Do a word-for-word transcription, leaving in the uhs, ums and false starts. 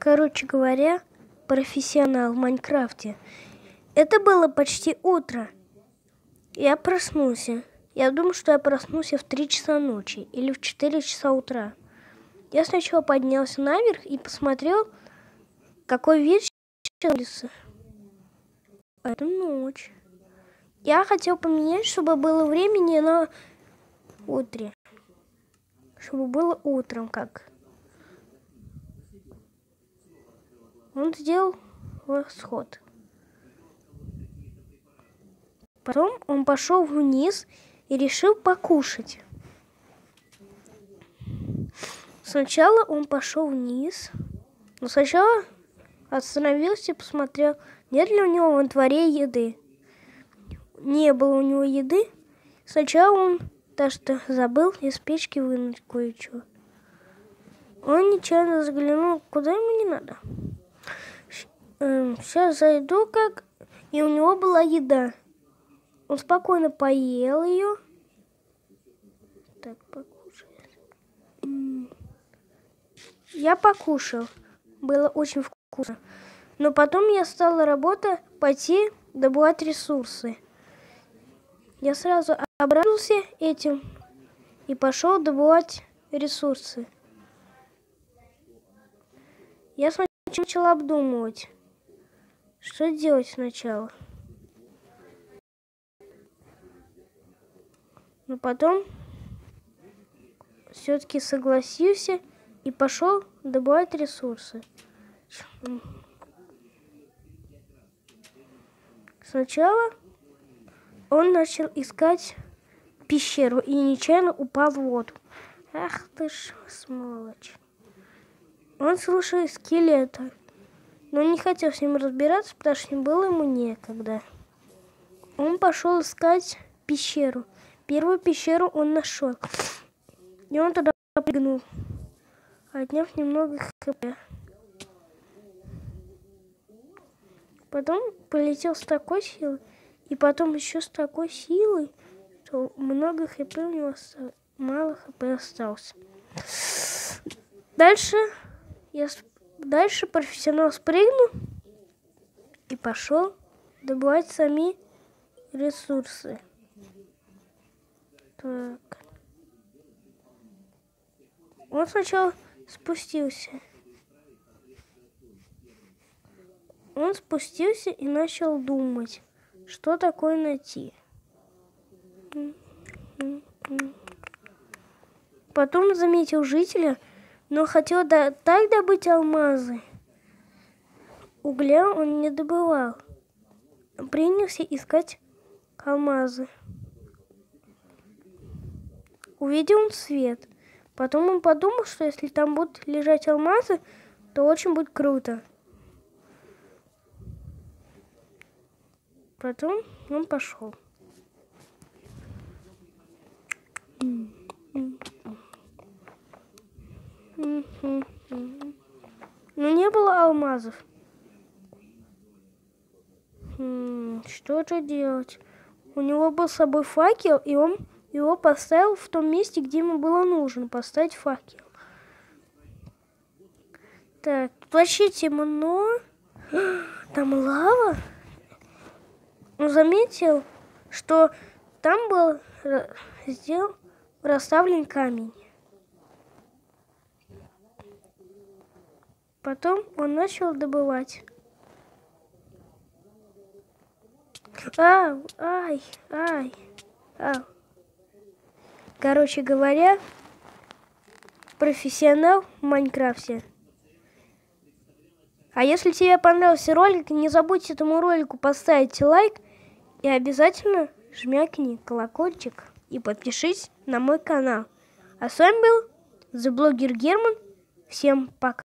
Короче говоря, профессионал в Майнкрафте. Это было почти утро. Я проснулся. Я думал, что я проснулся в три часа ночи или в четыре часа утра. Я сначала поднялся наверх и посмотрел, какой вид на улице. Это ночь. Я хотел поменять, чтобы было времени на утре. Чтобы было утром, как. Он сделал восход. Потом он пошел вниз и решил покушать. Сначала он пошел вниз, но сначала остановился и посмотрел, нет ли у него во дворе еды. Не было у него еды. Сначала он даже забыл из печки вынуть кое-что. Он нечаянно заглянул, куда ему не надо. Сейчас зайду как, и у него была еда. Он спокойно поел ее. Так, покушай. Я покушал. Было очень вкусно. Но потом я стала работа пойти добывать ресурсы. Я сразу обрадовался этим и пошел добывать ресурсы. Я сначала начала обдумывать, что делать сначала. Но потом все-таки согласился и пошел добывать ресурсы. Сначала он начал искать пещеру и нечаянно упал в воду. Ах ты ж сволочь. Он слушал скелета, но не хотел с ним разбираться, потому что было ему некогда. Он пошел искать пещеру. Первую пещеру он нашел. И он туда прыгнул, отняв немного хп. Потом полетел с такой силой, и потом еще с такой силой, что много хп у него осталось, мало хп осталось. Дальше, я, дальше профессионал спрыгнул и пошел добывать сами ресурсы. Так. Он сначала спустился. Он спустился и начал думать, что такое найти. Потом заметил жителя, но хотел до... так добыть алмазы. Угля он не добывал. Принялся искать алмазы. Увидел он свет. Потом он подумал, что если там будут лежать алмазы, то очень будет круто. Потом он пошел. Но не было алмазов. Что же делать? У него был с собой факел, и он его поставил в том месте, где ему было нужно поставить факел. Так, тут вообще темно. Там лава. Он заметил, что там был сделан расставлен камень. Потом он начал добывать. Ай, ай, ай, ай. Короче говоря, профессионал в Майнкрафте. А если тебе понравился ролик, не забудь этому ролику поставить лайк и обязательно жмякни колокольчик и подпишись на мой канал. А с вами был The Blogger Герман. Всем пока.